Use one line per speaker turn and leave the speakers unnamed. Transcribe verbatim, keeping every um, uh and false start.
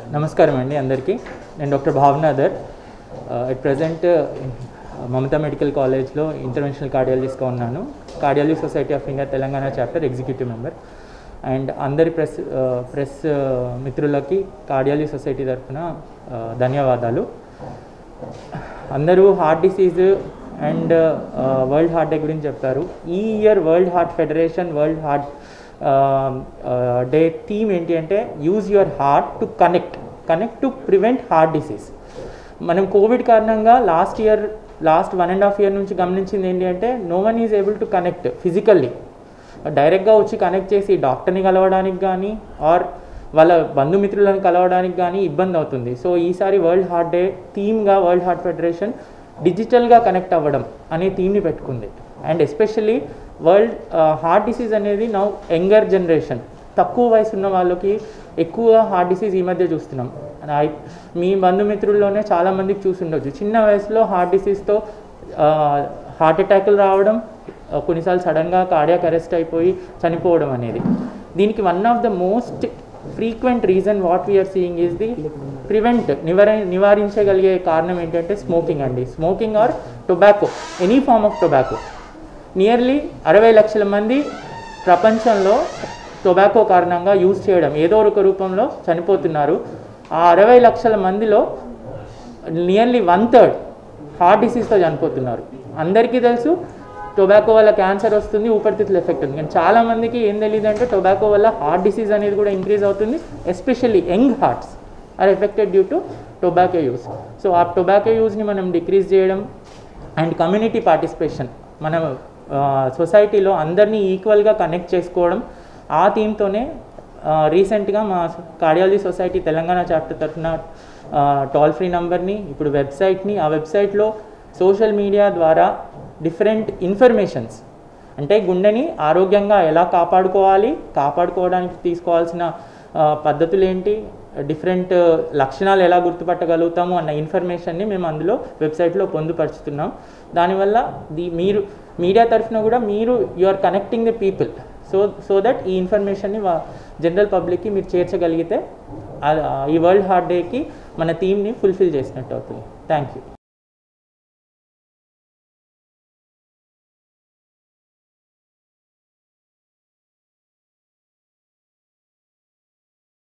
నమస్కారం అండి అందరికీ. నేను doctor Bhavanathar. At present Mamata medical కాలేజ్లో ఇంటర్వెన్షనల్ కార్డియాలజిస్ట్గా ఉన్నాను. Cardiology society of India Telangana chapter executive member. And అందరి ప్రెస్ ప్రెస్ మిత్రులకి కార్డియాలజీ సొసైటీ తరఫున ధన్యవాదాలు. అందరూ heart disease and world heart day గురించి చెప్తారు. ఈ year world heart federation world heart day theme ఏంటి అంటే use your heart to connect connect to prevent heart disease. మనం కోవిడ్ కారణంగా last year last one and half year నుంచి గమనించింది ఏంటి అంటే no one is able to connect physically. డైరెక్ట్గా వచ్చి కనెక్ట్ చేసి డాక్టర్ని కలవడానికి కానీ ఆర్ వాళ్ళ బంధుమిత్రులను కలవడానికి కానీ ఇబ్బంది అవుతుంది. సో ఈసారి వరల్డ్ హార్ట్ డే థీమ్గా వరల్డ్ హార్ట్ ఫెడరేషన్ డిజిటల్గా కనెక్ట్ అవ్వడం అనే థీమ్ని పెట్టుకుంది. And especially world heart disease అనేది నౌ యంగర్ జనరేషన్, తక్కువ వయసు ఉన్న వాళ్ళకి ఎక్కువ హార్ట్ డిసీజ్ ఈ మధ్య చూస్తున్నాం. మీ బంధుమిత్రుల్లోనే చాలామందికి చూసి ఉండొచ్చు చిన్న వయసులో హార్ట్ డిసీజ్తో హార్ట్ అటాక్లు రావడం, కొన్నిసార్లు సడన్గా కార్డియాక్ అరెస్ట్ అయిపోయి చనిపోవడం అనేది. దీనికి one of the most frequent reason what we are seeing is the prevent నివార నివారించగలిగే కారణం ఏంటంటే స్మోకింగ్ అండి. Smoking or tobacco, any form of tobacco. Nearly అరవై లక్షల మంది ప్రపంచంలో టొబాకో కారణంగా యూజ్ చేయడం ఏదో ఒక రూపంలో చనిపోతున్నారు. ఆ అరవై లక్షల మందిలో నియర్లీ వన్ థర్డ్ హార్ట్ డిసీజ్తో చనిపోతున్నారు. అందరికీ తెలుసు టొబాకో వల్ల క్యాన్సర్ వస్తుంది, ఊపిరితిత్తుల ఎఫెక్ట్ ఉంది. కానీ చాలామందికి ఏం తెలియదు అంటే టొబాకో వల్ల హార్ట్ డిసీజ్ అనేది కూడా ఇంక్రీజ్ అవుతుంది. Especially young hearts are affected due to tobacco use. So ఆ టొబాకో యూస్ని మనం డిక్రీజ్ చేయడం అండ్ కమ్యూనిటీ పార్టిసిపేషన్, మన సొసైటీలో అందరినీ ఈక్వల్గా కనెక్ట్ చేసుకోవడం, ఆ థీమ్తోనే రీసెంట్గా మా కార్డియాలజీ సొసైటీ తెలంగాణ చాప్టర్ తరఫున టోల్ ఫ్రీ నంబర్ని, ఇప్పుడు వెబ్సైట్ని, ఆ వెబ్సైట్లో సోషల్ మీడియా ద్వారా డిఫరెంట్ ఇన్ఫర్మేషన్స్ అంటే గుండెని ఆరోగ్యంగా ఎలా కాపాడుకోవాలి, కాపాడుకోవడానికి తీసుకోవాల్సిన పద్ధతులు ఏంటి, డిఫరెంట్ లక్షణాలు ఎలా గుర్తుపట్టగలుగుతాము అన్న ఇన్ఫర్మేషన్ని మేము అందులో వెబ్సైట్లో పొందుపరుచుతున్నాం. దానివల్ల ది మీరు మీడియా తరఫున కూడా మీరు you are connecting the people so so that ఈ ఇన్ఫర్మేషన్ని జనరల్ పబ్లిక్కి మీరు చేర్చగలిగితే ఈ వరల్డ్ హార్ట్ డేకి మన థీమ్ని ఫుల్ఫిల్ చేసినట్టు అవుతుంది. Thank you.